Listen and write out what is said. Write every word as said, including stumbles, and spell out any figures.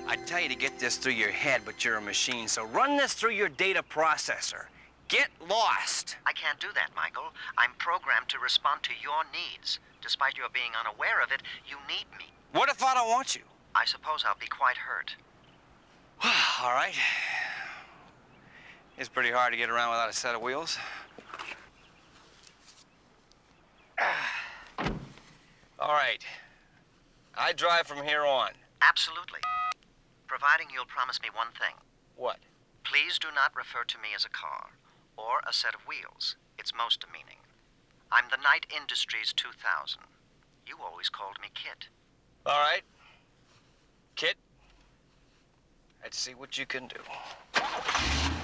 I tell you to get this through your head, but you're a machine, so run this through your data processor. Get lost. I can't do that, Michael. I'm programmed to respond to your needs. Despite your being unaware of it, you need me. What if I don't want you? I suppose I'll be quite hurt. All right. It's pretty hard to get around without a set of wheels. All right. I drive from here on. Absolutely. Providing you'll promise me one thing. What? Please do not refer to me as a car or a set of wheels. It's most demeaning. I'm the Knight Industries two thousand. You always called me Kit. All right. Kit, let's see what you can do.